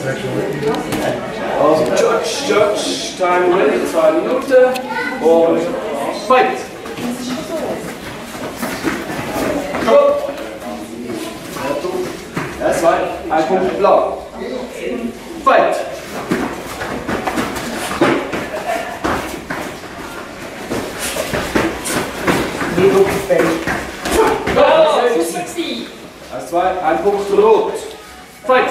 Also, Judge, time ready, 2 Minuten und fight! Ja, 2, 1 Punkt blau. Fight! Nicht auf die Beine. Super! 2, 1 Punkt rot. Fight!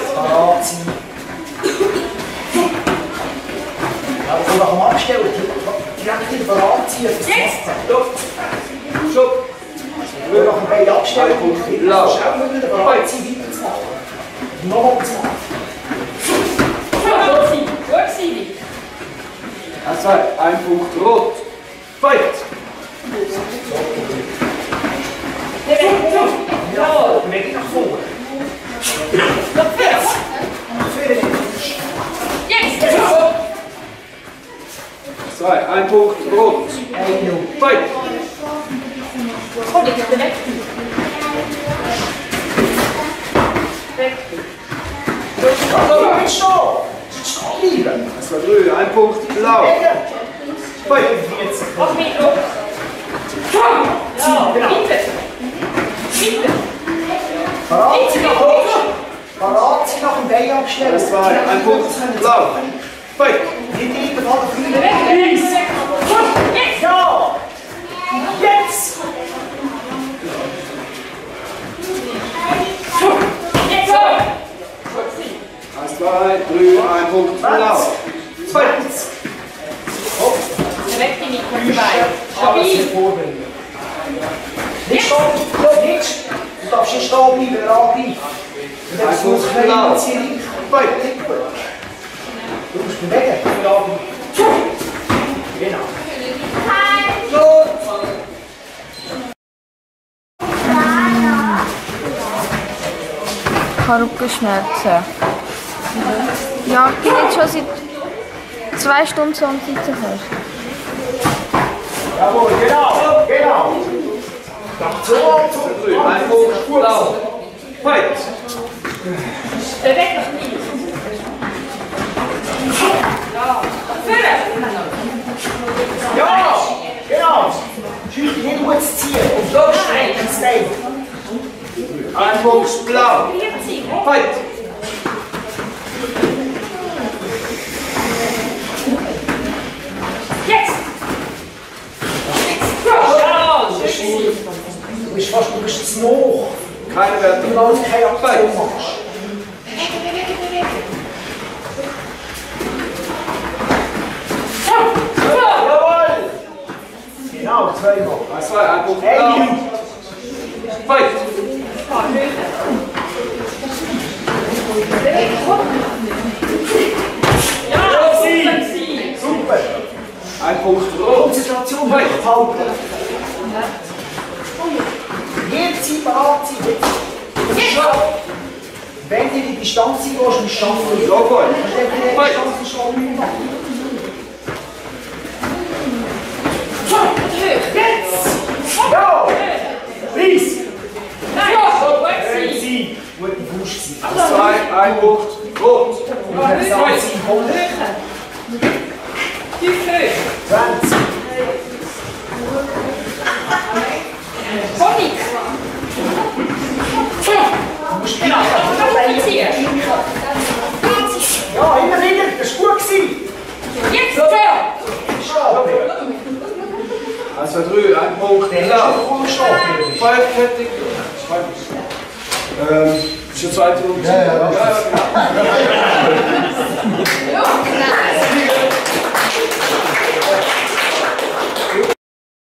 Also nach dem Abstellen direkt in Verrat ziehen. Jetzt! Stopp! Stopp! Wenn wir nach dem Bein abstellen, blau. ist es auch möglich, den Verrat ziehen weiterzumachen. Nochmal zu machen. Das war 1 Punkt rot. Fight! Ja, bewege nach vorne. Jetzt! 2, 1 Punkt rot. Fight! Das war grün, 1 Punkt blau. Fight! Verrat sie nach dem Bein abstellen. Das war 1 Punkt blau. Fight! Nicht hinten von der Fühle. Ja! Jetzt! Das war grün, 1 Punkt blau. Fight! Nicht stehen, nicht. Du darfst nicht stehen bleiben, angreifen. Du darfst nur klein ziehen. Du musst bewegen, genau. Ich habe Rückenschmerzen. Ja, ich bin jetzt schon seit 2 Stunden so am Sitzen fest. Jawohl, genau. So, 1 Punkt blau. Fight! Bewegt noch nicht. ja, genau. Schüch dich nicht gut zu ziehen. Und so streng ins Bein. 1 Punkt blau. Fight! Jetzt! Du bist fast zu hoch. Keine Werte. Du kannst keine Aktion machen. Jawohl! Genau, 2 Mal. Das war 1 Punkt blau. Fight! Ja, super! 1 Punkt rot. Konzentration halten. Jederzeit bereit sein. Wenn du in die Distanz gehst, musst du schaffen. So gut. Wenn du in die Distanz gehst, musst du nicht machen. Jetzt! Ja! Please! nein, so gut sein. Gute Fuß sein. Das war 1 Punkt rot. Und wenn es anziehen kommt, Tief hoch. 20. Honig. Du musst Genau, das ziehen. ja, immer wieder, das war gut gewesen. Jetzt! Das war 3, 1 Punkt blau. Fight, fertig. Ist schon 2 Minuten. Ja.